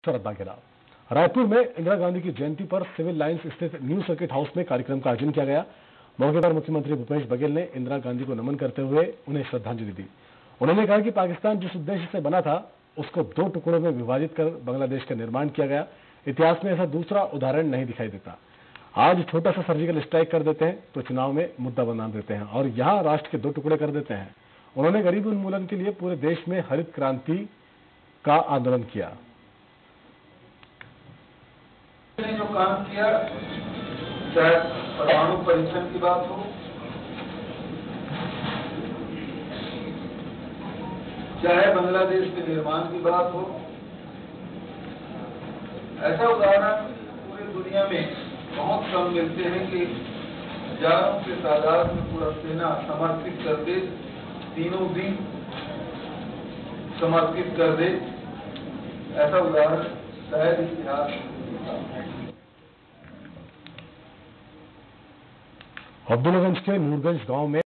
शरद बाघेला। रायपुर में इंदिरा गांधी की जयंती पर सिविल लाइंस स्थित न्यू सर्किट हाउस में कार्यक्रम का आयोजन किया गया। मौके पर मुख्यमंत्री भूपेश बघेल ने इंदिरा गांधी को नमन करते हुए उन्हें श्रद्धांजलि दी। उन्होंने कहा कि पाकिस्तान जिस उद्देश्य से बना था उसको 2 टुकड़ों में विभाजित कर बांग्लादेश का निर्माण किया गया। इतिहास में ऐसा दूसरा उदाहरण नहीं दिखाई देता। आज छोटा सा सर्जिकल स्ट्राइक कर देते हैं तो चुनाव में मुद्दा बना देते हैं और यहाँ राष्ट्र के 2 टुकड़े कर देते हैं। उन्होंने गरीबी उन्मूलन के लिए पूरे देश में हरित क्रांति का आंदोलन किया। ने जो काम किया, चाहे परमाणु परीक्षण की बात हो, चाहे बांग्लादेश के निर्माण की बात हो, ऐसा उदाहरण पूरी दुनिया में बहुत कम मिलते हैं कि हजारों के तादाद में पूरा सेना समर्पित कर दे, तीनों दिन समर्पित कर दे। ऐसा उदाहरण शायद इतिहास अब्दुल्लागंज के नूरगंज गांव में